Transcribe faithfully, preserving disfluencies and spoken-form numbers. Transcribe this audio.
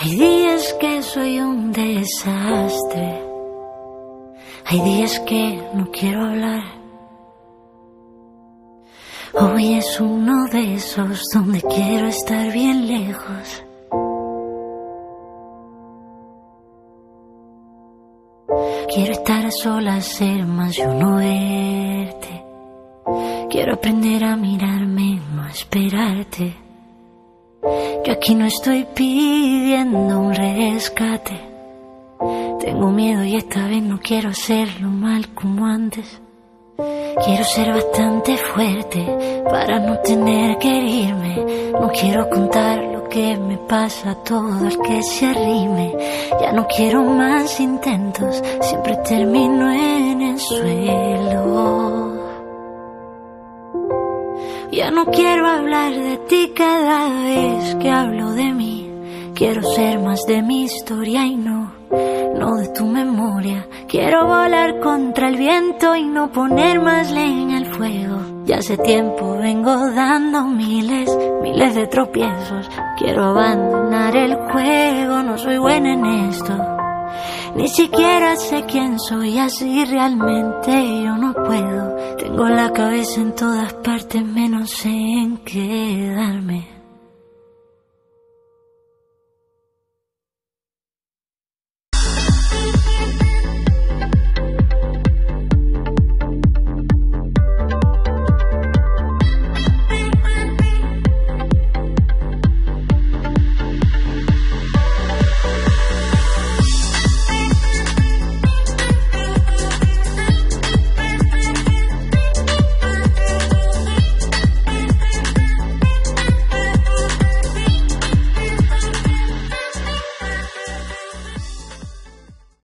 Hay días que soy un desastre, hay días que no quiero hablar. Hoy es uno de esos donde quiero estar bien lejos. Quiero estar a solas, ser más yo, no verte. Quiero aprender a mirarme, no esperarte. Yo aquí no estoy pidiendo un rescate. Tengo miedo y esta vez no quiero hacerlo mal como antes. Quiero ser bastante fuerte para no tener que herirme. No quiero contar lo que me pasa a todo el que se arrime. Ya no quiero más intentos, siempre termino en el suelo. Ya no quiero hablar de ti cada vez que hablo de mí. Quiero ser más de mi historia y no, no de tu memoria. Quiero volar contra el viento y no poner más leña al fuego. Ya hace tiempo vengo dando miles, miles de tropiezos. Quiero abandonar el juego, no soy buena en esto. Ni siquiera sé quién soy, así realmente yo no puedo. Tengo la cabeza en todas partes menos en quedarme.